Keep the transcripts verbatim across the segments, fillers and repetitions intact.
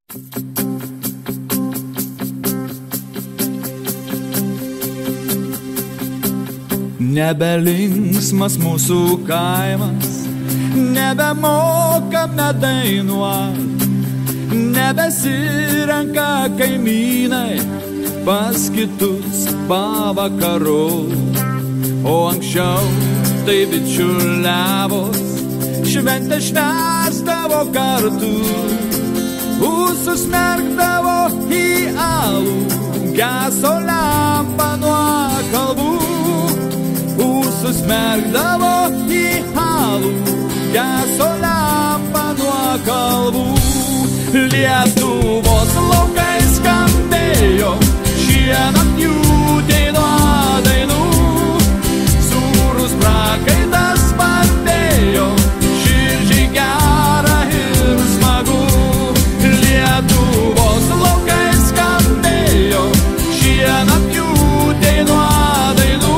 Nebelinksmas mūsų kaimas, nebemokame dainuot, nebesirenka kaimynai pas kitus pavakarų. O anksčiau tai bičiuliavos, šventę švęsdavo kartu, ūsus merkdavo į alų, geso lempa nuo kalbų. Ūsus merkdavo į alų, geso lempa nuo kalbų. Lietuvos laukai skambėjo šienapjūtė nuo dainų, sūrus prakaitas spardėjo, širdžiai gera ir smagu. Lietuvos laukai skambėjo šienapjūtė nuo dainų,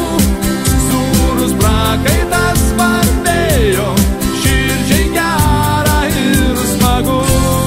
prakaitas spardėjo, širdžiai gera ir smagu.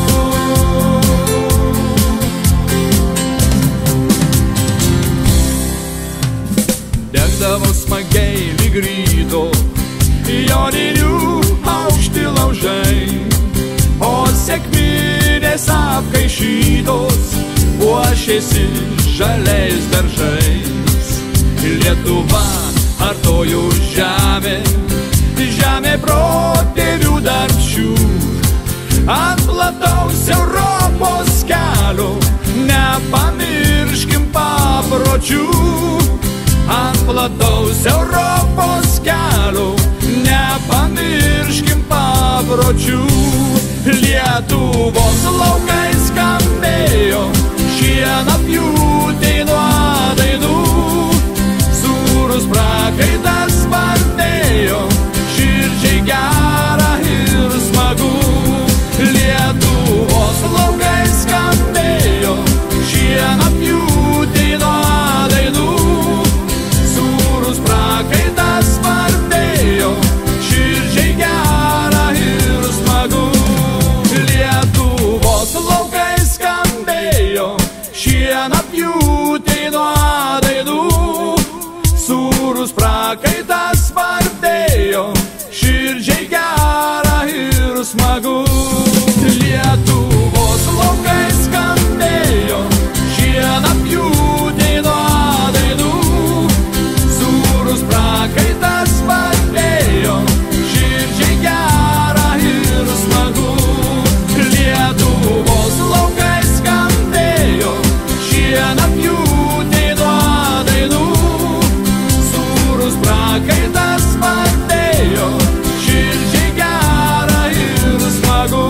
Degdavo smagiai lyg ryto joninių aukšti laužai, o sekminės apkaišytos puošėsi žaliais daržais. Lietuva artojų žemė, žemė protėvių darbščių, ant plataus Europos kelio nepamirškim papročių. Ant plataus Europos kelio nepamirškim papročių. Lietuvos laukai skambėjo šienapjūtė nuo dainų, sūrus prakaitas spardėjo, širdžiai gera ir smagu. Lietuvos laukai skambėjo šienapjūtė nuo dainų, sūrus prakaitas spardėjo, širdžiai gera ir smagu. Lietuvos laukai skambėjo šienapjūtė nuo dainų, sūrus prakaitas spardėjo, širdžiai gera ir smagu. Lietuvos laukai skambėjo šienapjūtė nuo dainų, sūrus prakaitas spardėjo, širdžiai gera ir smagu. Lietuvos laukai skambėjo šienapjūtė nuo dainų, prakaitas spardėjo, širdžiai gera ir smagu.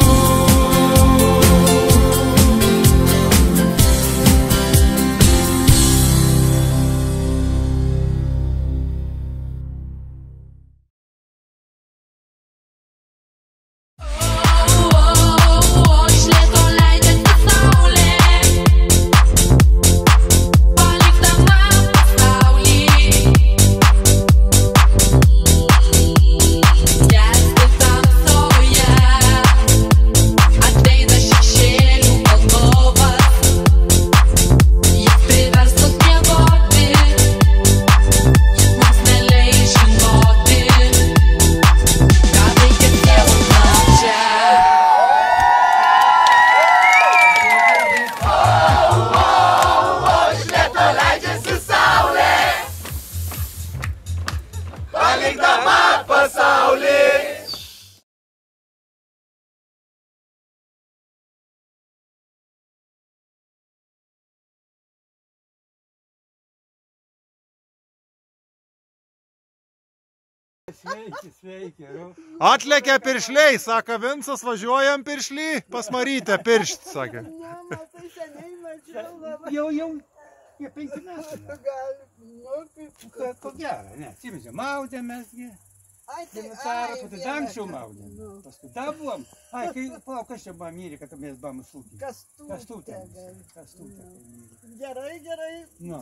Sveiki, sveiki. Atlėkė piršliai, sako Vincas, važiuojam piršlį, pas Marytę piršt, sakė. Ne, matai, seniai mačiau labai. Jau, jau, jie penki metai. Nu, kaip... Ko gero, ne, atsimėsiu, maudėmėsgi. Dimitarą, po tada anksčiau maudėm. Paskui dar buvom. Ai, kai, palauk, kas čia buvo Amerika, kad mes buvom šūkį. Kastutė. Kastutė. Gerai, gerai. Nu.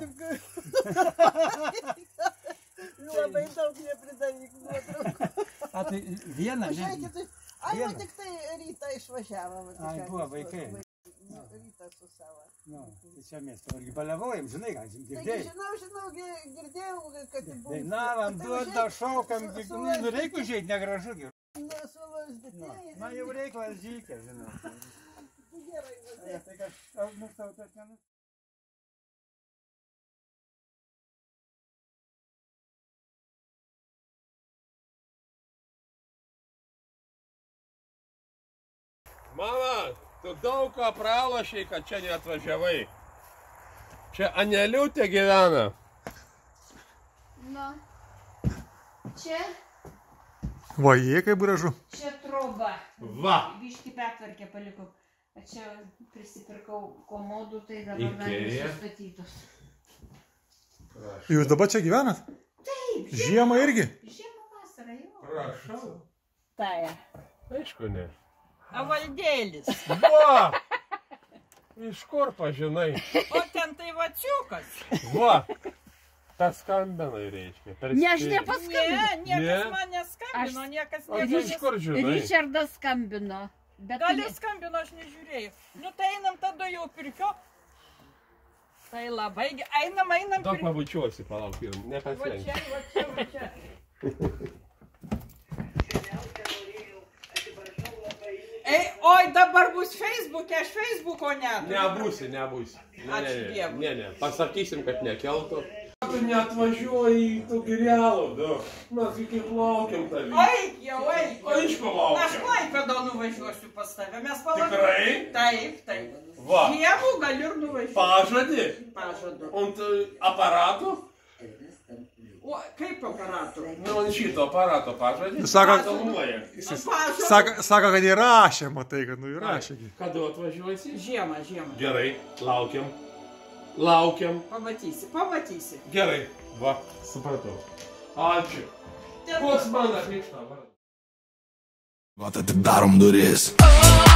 Labai daug nepridaryk nuotraukų. A, tai vieną, ne? Ai, va tik tai rytą išvažiavo. Ai, buvo vaikai. rytą su savo. Nu, tai čia mes irgi baliavojam, žinai, gal Taigi, girdėjai. žinau, žinau, gi- girdėjau, kad tai buvo. Dainavam, duodam, šaukam, nu reikia užėjti, negražu. gi. Nesu lasdytėjai. Na jau reikia lazdykė, žinau. Gerai, Ja, važiuoju. tai kad aš nustau tą ten. Mama, tu daug ką pralošiai, kad čia neatvažiavai. Čia Aneliutė gyvena. Nu, čia, Va, jie kaip gražu. čia troba. Va. Biški pertvarkę palikau. O čia prisipirkau komodų, tai dabar dar Ikea. sustatytos. Jūs dabar čia gyvenat? Taip, Žiemą irgi? žiemą vasarą jau. Prašau. Tai. Aišku, ne. Avaldėlis. Va. Iš kur pažinai? O ten tai vaciukas. Va. Tas skambinai, reiškia. per Ne, aš spėlį. nepaskambinau. Ne, niekas Ne? man neskambino, Aš- niekas O tu niekas. iš kur žinai? Ričardas skambino. Bet Gal ne- ir skambino, aš nežiūrėjau. Nu tai einam tada jau pirkio. Tai labai, ge- einam, einam Daug pirkio. pabučiuosi, palauk, pirm. Va Nepaslenk. čia, va čia, va čia. Ei, oi, dabar bus Facebook'e, aš Facebook'o neturiu. Nebūsi, nebūsi. Ne, Ačiū ne, ne, Dievui. ne, ne. Pasakysim, kad nekeltų. Tu neatvažiuoji į tų girialų, du. Mes iki laukiam tavį. Oi, jau, oi. O iš ko Aš laukiam? Klaipėdą nuvažiuosiu pas tave, mes palaukim. Tikrai? Taip, taip. Va. Dievų galiu ir nuvažiuoti. Pažadi? Pažadu. Ant e, aparatų? O, kaip aparatų? Nu, ant šito aparato pažadi? Sako- Filmuoja. Pažadu. Sako, sako, kad įrašė, matai, kad nu įrašė. Kada atvažiuosi? Žiemą, žiemą. Gerai, laukiam. Laukiam. Pamatysi, pamatysi. Gerai. Va, supratau. Ačiū. Koks mano krikšto vardas? Vat atidarom duris.